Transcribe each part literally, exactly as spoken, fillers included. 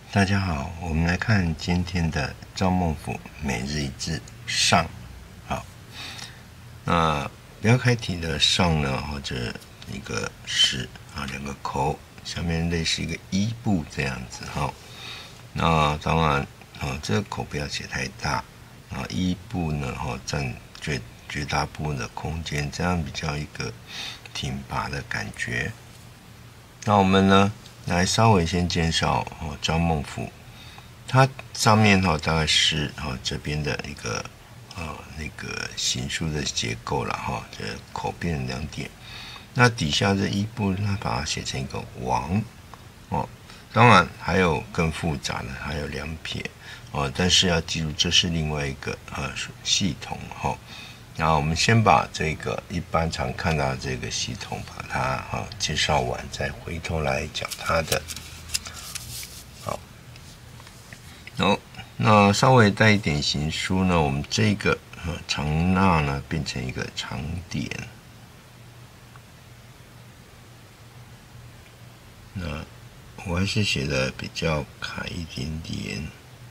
大家好，我们来看今天的赵孟頫每日一字上。好，那标开题的上呢，或者一个是啊，两个口，下面类似一个一部这样子哈。那当然啊，这个口不要写太大啊，一部呢哈占绝绝大部分的空间，这样比较一个挺拔的感觉。那我们呢？来稍微先介绍哦，赵孟頫，它上面哈、哦、大概是哈、哦、这边的一个呃那个行书的结构了哈、哦，这口变成两点，那底下这一部它把它写成一个王哦，当然还有更复杂的，还有两撇哦，但是要记住这是另外一个呃系统哈。哦那我们先把这个一般常看到的这个系统把它哈介绍完，再回头来讲它的。好，好，那稍微带一点行书呢，我们这个呃长捺呢变成一个长点。那我还是写的比较卡一点点。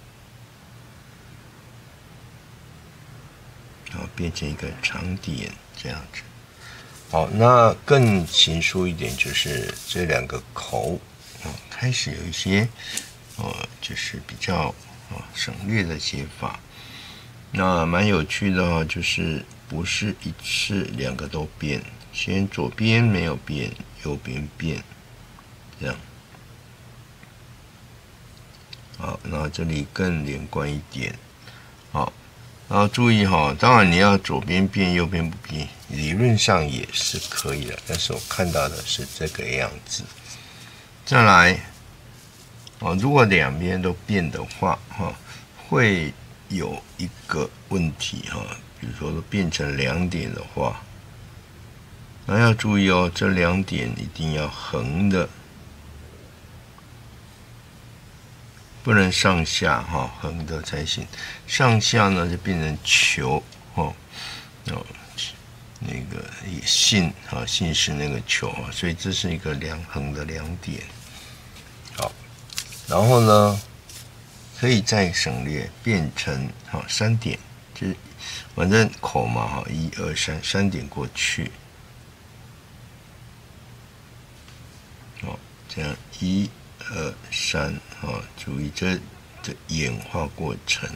然后变成一个长点这样子。好，那更行书一点，就是这两个口啊、哦，开始有一些呃，就是比较啊、哦、省略的写法。那蛮有趣的哦，就是不是一次两个都变，先左边没有变，右边变，这样。好，那这里更连贯一点，好。然后注意哈，当然你要左边变右边不变，理论上也是可以的，但是我看到的是这个样子。再来，哦，如果两边都变的话，哈，会有一个问题哈，比如说变成两点的话，那要注意哦，这两点一定要横的。不能上下哈，横的才行。上下呢就变成球哦，哦，那个姓啊，姓是那个球啊，所以这是一个两横的两点。好，然后呢，可以再省略变成哈三点，就是反正口嘛哈，一二三，三点过去。哦，这样一。二三啊，注意这的演化过程。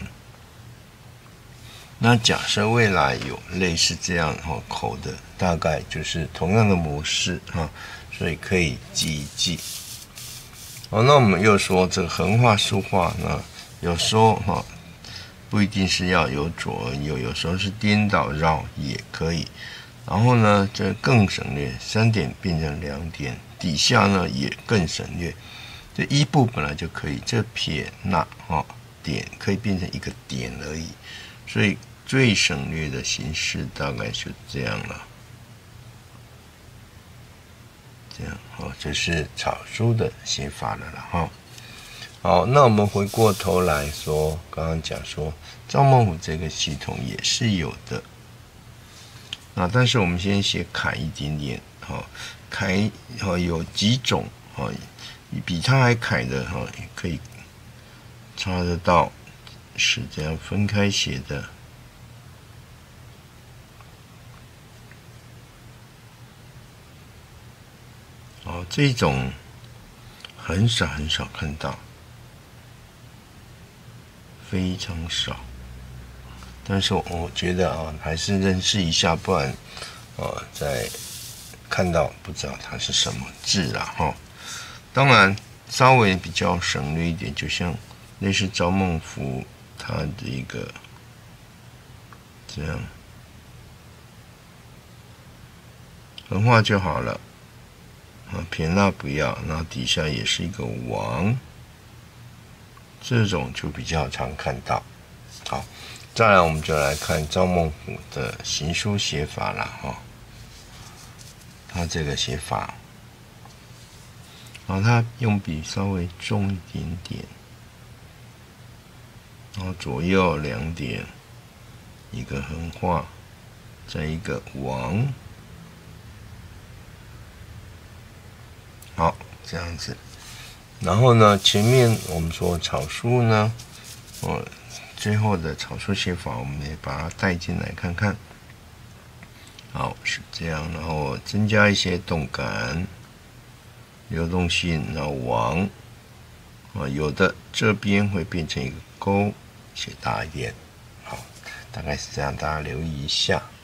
那假设未来有类似这样哈口的，大概就是同样的模式哈，所以可以记一记。好，那我们又说这个横画竖画呢，有时候哈不一定是要有左而右，有时候是颠倒绕也可以。然后呢，这更省略，三点变成两点，底下呢也更省略。这一部本来就可以，这撇捺哈点可以变成一个点而已，所以最省略的形式大概就这样了。这样哦，这是草书的写法了啦哈。好，那我们回过头来说，刚刚讲说赵孟頫这个系统也是有的。那但是我们先写楷一点点，哈，楷哈有几种哈。比它还楷的哈，也可以查得到，是这样分开写的。哦，这种很少很少看到，非常少。但是我觉得啊，还是认识一下，不然啊，再看到不知道它是什么字啦哈。当然，稍微比较省略一点，就像类似赵孟頫他的一个这样横画就好了啊，撇捺不要，然后底下也是一个王，这种就比较常看到。好，再来我们就来看赵孟頫的行书写法了哈，他这个写法。然后它用笔稍微重一点点，然后左右两点，一个横画，再一个王，好，这样子。 然后呢，前面我们说草书呢，哦，最后的草书写法，我们也把它带进来看看。好，是这样，然后增加一些动感、流动性，然后王啊，有的这边会变成一个勾，写大一点。好，大概是这样，大家留意一下。